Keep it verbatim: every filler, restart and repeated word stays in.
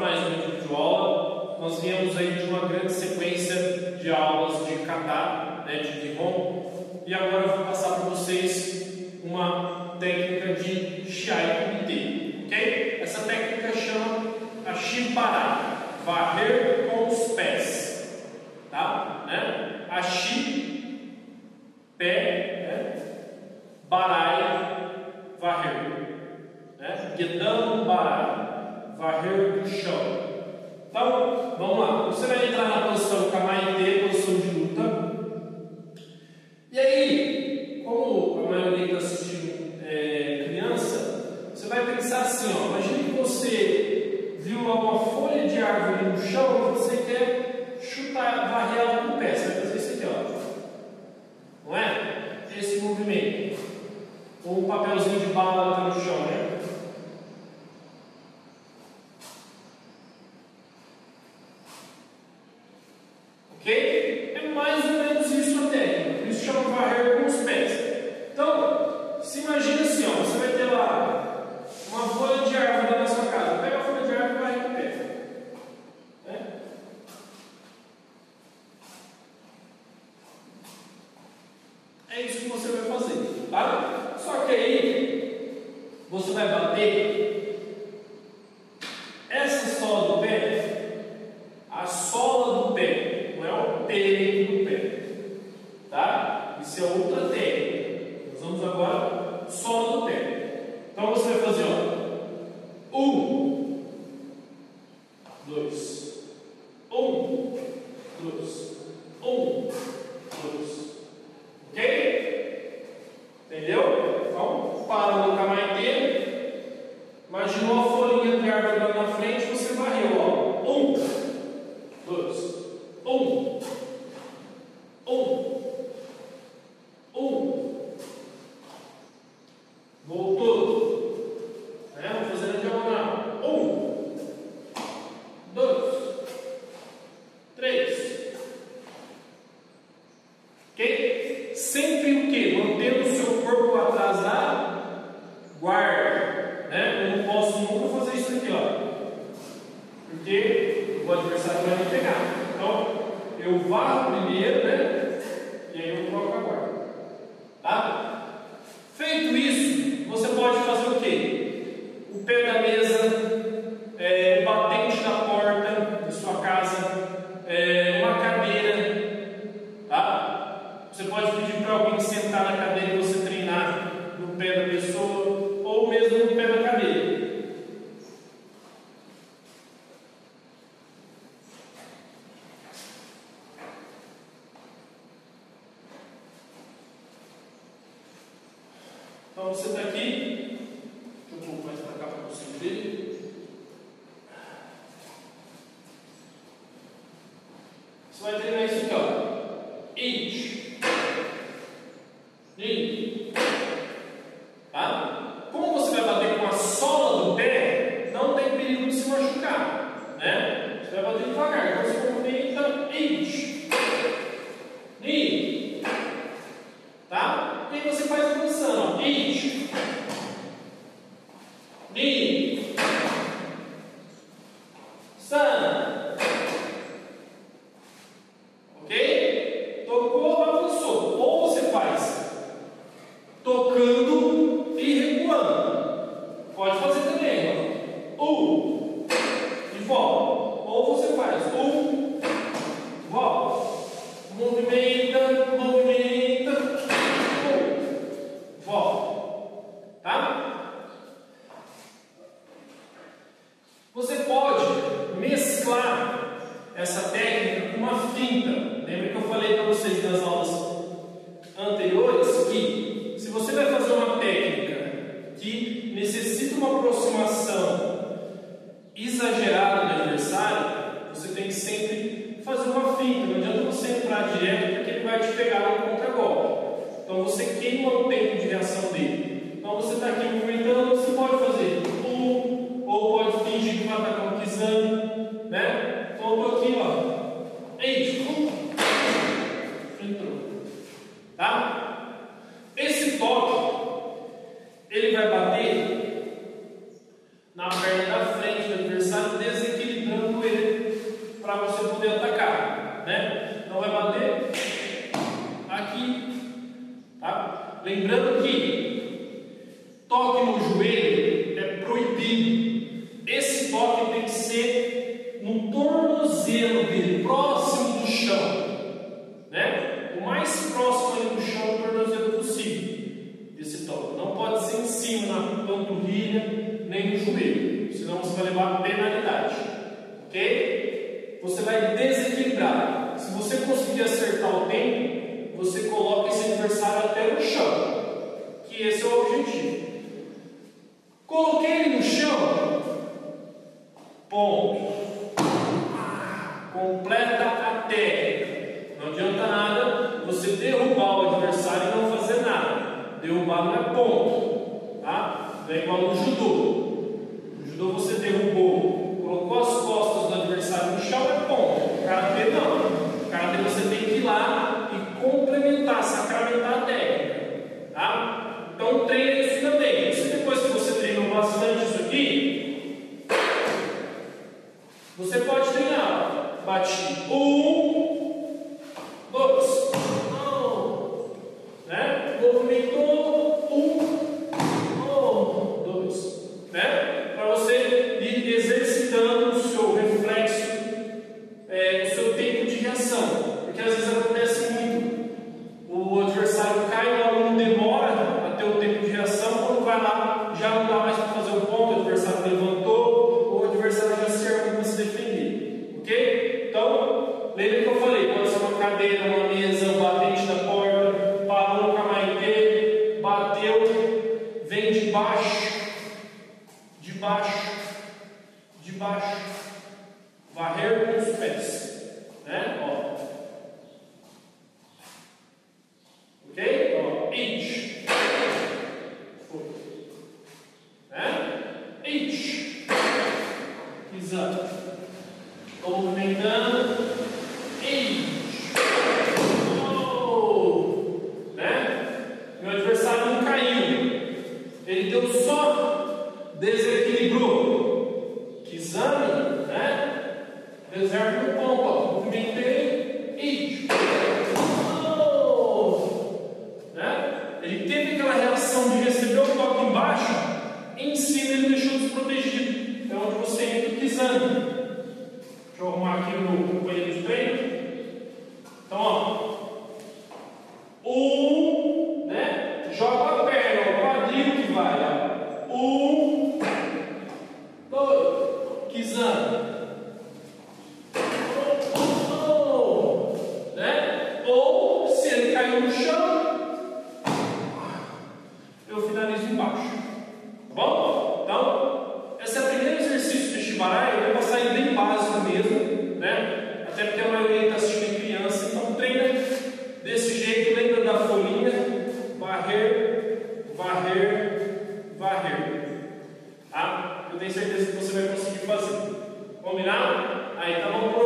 mais um vídeo de aula. Nós viemos aí de uma grande sequência de aulas de kata, né, de Nihon, e agora eu vou passar para vocês uma técnica de Shiai Kumite, ok? Essa técnica chama a Shibarai, varrer com os pés, tá? Né? A Shi, pé, né? Barai, varrer, né? Gedam Barai, varrer do chão. Então, vamos lá. Você vai entrar na posição Kamaite, posição de luta. E aí, como a maioria está assistindo é, criança, você vai pensar assim, ó. Imagine que você viu lá uma folha de árvore no chão e você quer chutar, varrer ela com o pé. Você vai fazer isso aqui, ó. Não é? Esse movimento. Ou um papelzinho de bala está no chão, né? Ok? É mais ou menos isso a técnica. Por isso chama varrer com os pés. Então, se imagina assim, ó, você vai ter lá uma folha de árvore na sua casa. Pega a folha de árvore e varre com o pé. Né? É isso que você vai fazer, tá? Só que aí você vai bater essa sola do pé, a sola do pé, não é o peito do pé, tá? Isso é outra técnica. Nós vamos agora sola do pé. Então você vai fazer, ó, um, dois, um, dois, um, dois, ok? Entendeu? Então, para no Kamaite. Imaginou a folhinha de árvore lá na frente, você varreu, ó. Um, dois, um, um, um. Voltou. Né? Vamos fazer a diagonal. Um, dois, três. Ok? Sempre o que? Mantendo o seu corpo atrás da guarda. Né? Eu não posso nunca fazer isso aqui, ó. Porque o adversário vai me pegar. Então, eu varro primeiro, né? E aí eu coloco a guarda. Tá? Feito isso, você pode fazer o quê? O pé da mesa, é, o batente da porta da sua casa, é, uma cadeira. Tá? Você pode pedir para alguém sentar na cadeira e você treinar no pé da pessoa, ou mesmo no pé da cadeira. Então você está aqui, deixa eu um pouco mais para cá para você ver. Você vai treinar isso aqui, ó. It, in, tá? Como você vai bater com a sola do pé, não tem perigo de se machucar, né? Você vai bater devagar. Então você movimenta it, in, tá? E aí você faz a posição, ó. It, ni, san. Ok? Tocou, avançou. Ou você faz tocando e recuando. Pode fazer também, ó. Um, e volta. Ou você faz um, volta. Movimenta, movimenta. Volta, tá? Você pode mesclar essa técnica com uma finta. Lembra que eu falei para vocês nas aulas anteriores que se você vai fazer uma técnica que necessita uma aproximação exagerada do adversário, você tem que sempre fazer uma finta. Não adianta você entrar direto porque ele vai te pegar no contragolpe. Então você queima o tempo de reação dele. Então você está aqui movimentando, você pode fazer um, ou pode fingir que vai estar conquistando, né? Então eu estou aqui, ó. Eita, entrou. Tá? Esse toque, ele vai bater na perna da frente do adversário desequilibrado. Lembrando que toque no joelho é proibido. Esse toque tem que ser no tornozelo dele, próximo do chão, né? O mais próximo ali do chão do tornozelo possível. Esse toque não pode ser em cima, na panturrilha, nem no joelho, senão você vai levar penalidade, ok? Você vai desequilibrar. Se você conseguir acertar o tempo, você coloca esse adversário até no chão, que esse é o objetivo. Coloquei ele no chão, ponto. Completa a técnica. Não adianta nada você derrubar o adversário e não fazer nada. Derrubar não é ponto, tá? Não é igual no judô. No judô você derrubou, colocou as costas do adversário no chão, é ponto. Karatê não. Karatê você tem que ir lá e complementar, sacramentar a técnica, tá? Então treina isso também. Se depois que você treinou bastante isso aqui, você pode treinar. Bati um, dois, um, né? Movimentou um, um, dois, né? Para você ir exercitando o seu reflexo, é, o seu tempo de reação, porque às vezes acontece muito. O adversário cai, o aluno demora a ter o tempo de reação, quando vai lá já não dá mais para fazer o ponto, o adversário levantou, ou o adversário já se arma para se defender, ok? Então, lembra que eu falei, pode ser uma cadeira, uma mesa, um batente da porta, parou no camaitê, bateu, vem de baixo, de baixo, de baixo, varrer com os pés, né? Ó. Ok? Ó, it, foi, né? It, exato. Estou movimentando. Eixe. Oh. Né? Meu adversário não caiu. Ele deu só desequilibrou. Kizami, né? Deserto no ponto. Movimentei. Eixe. Oh. Né? Ele teve aquela reação de receber o toque embaixo. Em cima ele deixou desprotegido. É onde você entra o Kizami. Deixa eu arrumar aqui o meu companheiro de treino. Então, ó. Um, né? Joga a perna, o quadril que vai, ó. Um, dois, Kizami. Oh, oh, né? Ou, se ele caiu no chão, eu finalizo embaixo. Tá bom? Então, esse é o primeiro exercício de Shibarai. Eu vou passar ele bem básico mesmo, né? Até porque a maioria está assistindo criança, então treina desse jeito, lembra da folhinha, varrer, varrer, varrer, tá? Eu tenho certeza que você vai conseguir fazer. Combinado? Aí tá bom.